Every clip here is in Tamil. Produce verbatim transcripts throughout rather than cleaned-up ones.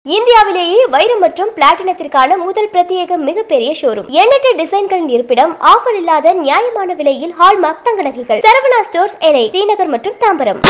இந்தியாவிலேயே வைரம் மற்றும் பிளாட்டினத்திற்கான முதல் பிரத்யேக மிகப்பெரிய ஷோரூம். எண்ணற்ற டிசைன்களின் இருப்பிடம், ஆஃபர் இல்லாத நியாயமான விலையில் ஹால்மார்க் தங்க நகைகள். சரவணா ஸ்டோர்ஸ், எனை, டி நகர் மற்றும் தாம்பரம்.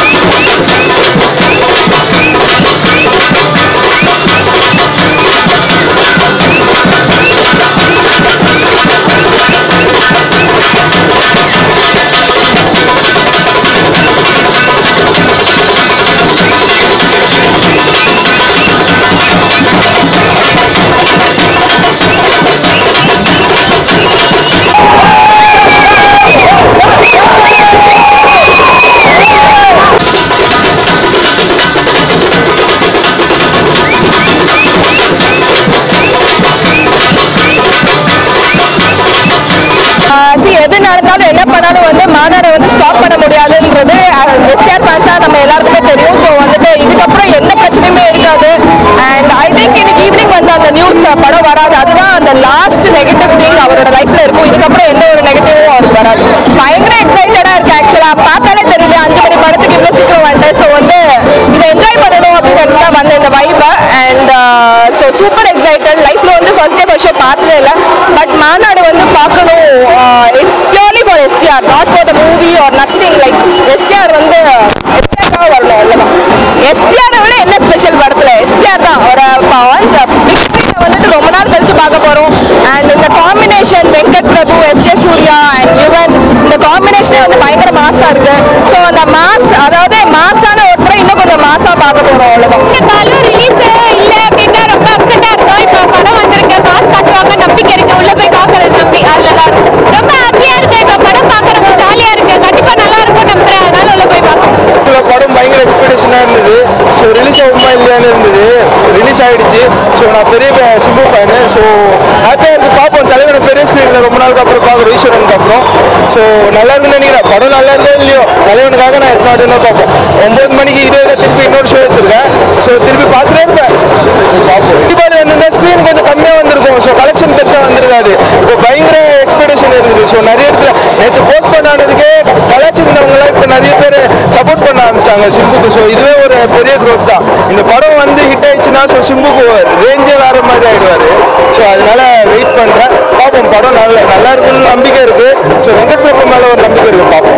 எது நடந்தாலும் என்ன பண்ணாலும் வந்து மாநாடு வந்து ஸ்டாப் பண்ண முடியாதுன்றது எஸ் டி ஆர் ஃபேன்ஸா நம்ம எல்லாருக்குமே தெரியும். ஸோ வந்துட்டு இதுக்கப்புறம் எந்த பிரச்சனையுமே இருக்காது. அண்ட் ஐ திங்க் இன்னைக்கு ஈவினிங் வந்து அந்த நியூஸ் படம் வராது. அதுதான் அந்த லாஸ்ட் நெகட்டிவ் திங் அவரோட லைஃப்ல இருக்கும். இதுக்கப்புறம் எந்த ஒரு நெகட்டிவும் அவருக்கு வராது. பயங்கர எக்ஸைட்டடா இருக்கு. ஆக்சுவலா பார்த்தாலே தெரியல அஞ்சு மணி படத்துக்கு இவ்வளவு சீக்கிரம் வந்துட்டு. ஸோ வந்து இதை என்ஜாய் பண்ணணும் அப்படின்னு நினைச்சா வந்து இந்த vibe. And so super excited. லைஃப்ல வந்து ஃபர்ஸ்ட் டே ஃபர்ஸ்ட் ஷோ பார்த்ததே இல்லை. பட் மாநாடு வந்து பார்க்கணும். It's purely for S T R, not for the movie or nothing. Like S T R வந்து எஸ் டி ஆர் தான் வரணும். அவ்வளோதான். எஸ் டி ஆரை விட என்ன ஸ்பெஷல் படத்துல எஸ் டி ஆர் தான் ஒரு ஒன்ஸ் வந்துட்டு ரொம்ப நாள் கழிச்சு பார்க்க போறோம். அண்ட் இந்த combination Venkat Prabhu, S D Suriya and Yuvan, இந்த காம்பினேஷனே வந்து பயங்கர மாசா இருக்கு. ஸோ அந்த மாஸ், அதாவது மாசான ஒருத்தரை இன்னும் கொஞ்சம் மாசா பார்க்க போறோம். அவ்வளோதான். ரிலீஸ் இல்லை அப்படின்னா ரொம்ப அப்செட்டா இருக்கும். இப்போ படம் வந்திருக்கு, மாஸ் காட்டுவாங்க, நம்பிக்கை இருக்கு, உள்ள போய் பார்க்கறது நம்பி அதெல்லாம் ரொம்ப ஹாப்பியா இருக்கு. இப்போ படம் பார்க்கறது ஜாலியா இருக்கு. கண்டிப்பா நல்லா இருக்கும் நம்புறேன். அதனால உள்ள போய் பார்க்கணும். படம் பயங்கர எக்ஸ்பெக்டேஷனா இருந்தது. ஸோ ரிலீஸ் ஆகுமா இல்லையான்னு இருந்தது. ரிலீஸ் ஆயிடுச்சு. ஸோ நான் பெரிய சிம்பு ஃபேனு. ஸோ ஹாப்பியாக இருக்கு. பார்ப்போம் தலைவர் பெரிய ஸ்க்ரீனில் ரொம்ப நாளுக்கு அப்புறம் பார்க்குறோம், ஈஸ்வரனுக்கு அப்புறம். ஸோ நல்லா இருக்குன்னு நினைக்கிறேன். படம் நல்லா இருக்கோ இல்லையோ தலைவனுக்காக நான் எத்தனை பார்ப்போம். ஒன்பது மணிக்கு இதே இதை திருப்பி இன்னொரு ஷோ எடுத்துருக்கேன். ஸோ திருப்பி பார்த்துட்டே இருப்பேன். ஸோ பார்ப்போம். தீபாவளி வந்திருந்தா ஸ்க்ரீன் கொஞ்சம் கம்மியாக வந்திருக்கும். ஸோ கலெக்ஷன் பெருசாக வந்திருக்காது. இப்போ பயங்கர எக்ஸ்பெக்டேஷன் இருக்குது. ஸோ நிறைய இடத்துல நேற்று போஸ்ட் பண்ணானதுக்கே கலாச்சிருந்தவங்களாம் இப்போ நிறைய பேர் சப்போர்ட் பண்ண ஆரம்பிச்சிட்டாங்க சிம்புக்கு. ஸோ இதுவே ஒரு பெரிய க்ரோத் தான். இந்த படம் வந்து ஹிட் ஆயிடுச்சுன்னா ஸோ சிம்புக்கு ரேஞ்சே வேற மாதிரி ஆயிடுவாரு. ஸோ அதனால வெயிட் பண்றேன். பார்ப்போம். படம் நல்ல நல்லா இருக்குன்னு நம்பிக்கை இருக்கு. ஸோ வெங்கட் பிரபு மேல ஒரு நம்பிக்கை இருக்கு. பார்ப்போம்.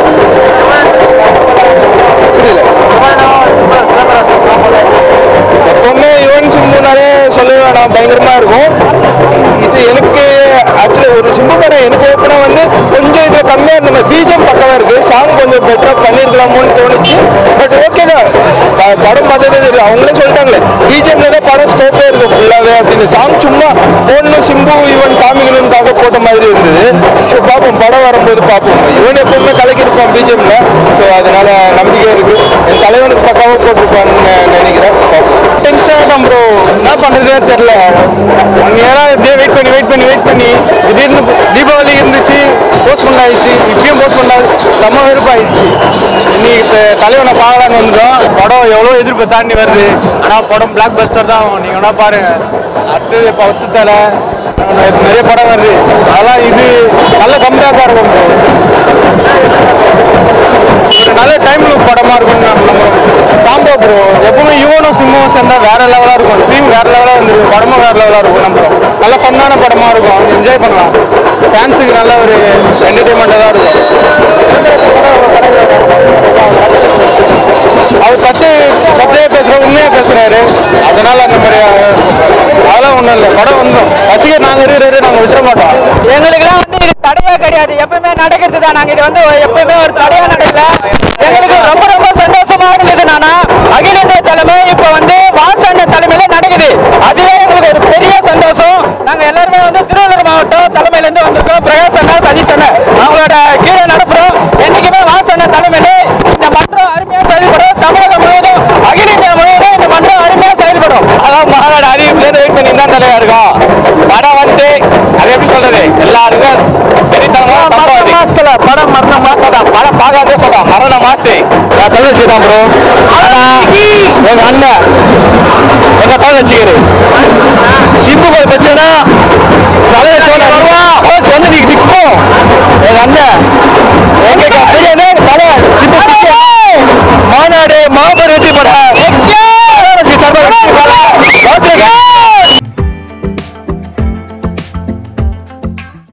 புரியல. எப்பவுமே யுவன் சிம்புனாலே சொல்ல வேணாம், பயங்கரமா இருக்கும். இது எனக்கு ஆக்சுவலி ஒரு சிம்பு படம் எனக்கு ஓப்பனா வந்து கொஞ்சம் இது கம்மியா இருந்த பீஜம் பக்கமா இருக்கு. சாங் கொஞ்சம் பெட்டரா பண்ணிருக்கலாமோன்னு தோணுச்சு. பட் ஓகே தான். படம் பார்த்ததே தெரியும். அவங்களே சொல்லிட்டாங்களே பீஜம்ல தான் படம் ஸ்கோப்பே இருக்கு ஃபுல்லாவே அப்படின்னு. சாங் சும்மா போடணும் சிம்பு யுவன் காமிக்கணும்காக போட்ட மாதிரி இருந்தது. ஸோ பார்ப்போம். படம் வரும்போது பார்ப்போம். யுவன் எப்பவுமே கலக்கிருப்பான் பீஜம்ல. ஸோ அதனால நம்பிக்கை இருக்கு. என் தலைவனுக்கு பக்காவா போட்டிருப்பான்னு நினைக்கிறேன். டென்ஷன் ப்ரோ, என்ன பண்றதுன்னு தெரியல. ஒன் இயரா இப்படியே வெயிட் பண்ணி வெயிட் பண்ணி வெயிட் பண்ணி திடீர்னு தீபாவளி இருந்துச்சு, போஸ்ட் பண்ண ஆயிடுச்சு. இப்பயும் போஸ்ட் பண்ண செம்ம வெறுப்பாயிடுச்சு. இன்னைக்கு தலைவனை பார்க்கலான்னு வந்துடும். படம் எவ்வளோ எதிர்ப்பு தாண்டி வருது. ஆனால் படம் பிளாக் பஸ்டர் தான். நீங்கள் வேணா பாருங்க. அடுத்தது இப்போ ஒத்து தர நிறைய படம் வருது. அதெல்லாம் இது நல்ல கம்பேக்காக இருக்கும். ஒரு நல்ல டைம் லூப் படமா இருக்கும். காம்போ ப்ரோ எப்பவுமே யுவனும் சிம்புவும் சேர்ந்தா வேற லெவலாக இருக்கும். டீம் வேற லெவலாக வந்துருக்கு. படமும் வேற லெவலாக இருக்கும். நம்புறோம் நல்ல ஃபன்னான படமா இருக்கும். என்ஜாய் பண்ணலாம். ஃபேன்ஸுக்கு நல்ல ஒரு என்டர்டைன்மெண்ட்டாக தான் இருக்கும். அவர் சச்சை சச்சையை பேசுகிற உண்மையாக பேசுகிறாரு. அதனால் அந்த மாதிரி அதெல்லாம் ஒன்றும் இல்லை. படம் வந்தோம் ரசிகர் நாங்கள் இருக்கிறாரு. நாங்கள் விட்டுற மாட்டோம். எங்களுக்குலாம் வந்து இது தடையா கிடையாது. எப்பவுமே நடக்கிறது தான். நாங்கள் இது வந்து எப்பவுமே ஒரு தடையா நடக்கல. எங்களுக்கு ரொம்ப ரொம்ப சந்தோஷமா இருந்தது. நானா அகில இந்திய தலைமை இப்போ வந்து வாசன தலைமையில நடக்குது. அதுவே எங்களுக்கு ஒரு பெரிய சந்தோஷம். நாங்கள் எல்லாருமே வந்து திருவள்ளூர் மாவட்டம் தலைமையிலேருந்து வந்திருக்கோம். பிரகாசன சதீசன அவங்களோட கீழே நடப்புறோம். என்னைக்குமே வாசன தலைமையில இந்த மன்றம் அருமையாக செயல்படும். தமிழகம் முழுவதும் அகில இந்தியா முழுவதும் இந்த மன்றம் அருமையாக செயல்படும். அதான் மாநாடு அறிவிப்புலேருந்து வெயிட் பண்ணி தான் தலையா இருக்கும். படம் வந்து அது எப்படி சொல்றது, எல்லாருக்கும் தெரிவித்தாங்க. படம் மரண மாசம் தான். படம் பார்க்காதே சொல்றோம். மரண மாசு நான் தலை செய்தான் ப்ரோ. எங்க அண்ணன் எங்க தலை வச்சுக்கிறது சிம்பு பிரச்சனை தலையை சொல்ல வருவா வந்து நீ நிற்போம். எங்க அண்ணன்